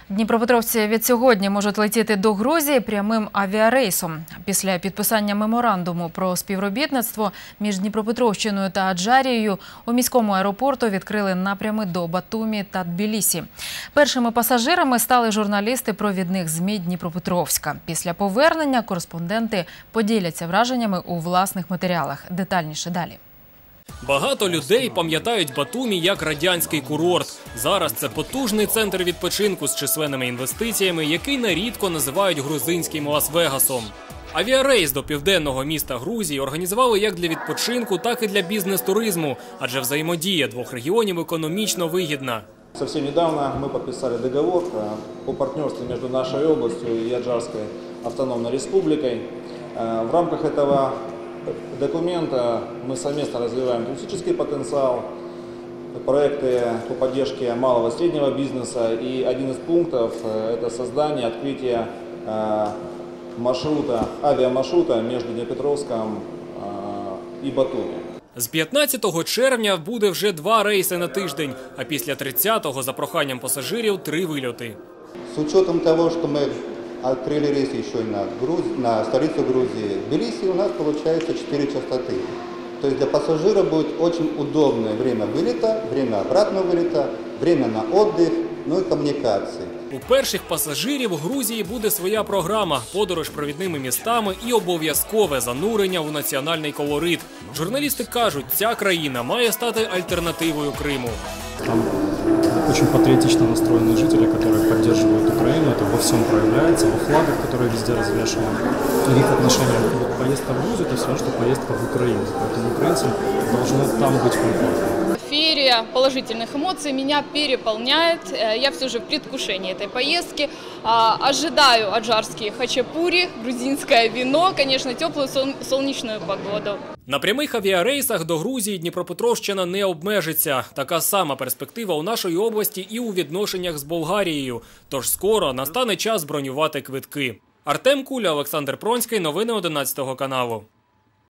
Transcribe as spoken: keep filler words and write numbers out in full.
Дніпропетровці від сьогодні можуть летіти до Грузії прямим авіарейсом. Після підписання меморандуму про співробітництво між Дніпропетровщиною та Аджарією у міському аеропорту відкрили напрями до Батумі та Тбілісі. Першими пасажирами стали журналісти провідних ЗМІ Дніпропетровська. Після повернення кореспонденти поділяться враженнями у власних матеріалах. Детальніше далі. Багато людей пам'ятають Батумі як радянський курорт. Зараз це потужний центр відпочинку з численними інвестиціями, який нерідко називають грузинським Лас-Вегасом. Авіарейс до південного міста Грузії організували як для відпочинку, так і для бізнес-туризму, адже взаємодія двох регіонів економічно вигідна. Совсем недавно мы подписали договор по партнерству между нашей областью и Аджарской автономной республикой. В рамках этого документа мы совместно развиваем туристический потенциал, проекты по поддержке малого и среднего бизнеса. И один из пунктов – это создание, открытие маршрута, авиамаршрута между Днепропетровском и Батуми. З п'ятнадцятого червня буде вже два рейси на тиждень, а після тридцятого за проханням пасажирів три вильоти. С учетом того, что мы открыли рейс еще на, Груз... на столицу Грузии, Тбилиси, у нас получается четыре частоты. То есть для пассажира будет очень удобное время вылета, время обратного вылета, время на отдых, ну и коммуникации. У перших пасажирів у Грузії буде своя програма – подорож провідними містами і обов'язкове занурення у національний колорит. Журналісти кажуть, ця країна має стати альтернативою Криму. Там очень патриотично настроенные жители, которые поддерживают Украину. Это во всем проявляется, во флагах, которые везде развешаны. И их отношение к поездкам в Грузию – это все, что поездка в Украину. Поэтому украинцам должно там быть комфортно. Феерия положительных эмоций меня переполняет. Я все же в предвкушении этой поездки. Ожидаю аджарские хачапури, грузинское вино, конечно, теплую солнечную погоду. На прямих авіарейсах до Грузії Дніпропетровщина не обмежиться. Така сама перспектива у нашій області і у відношеннях з Болгарією. Тож скоро настане час бронювати квитки. Артем Куля, Олександр Пронський. Новини одинадцятого каналу.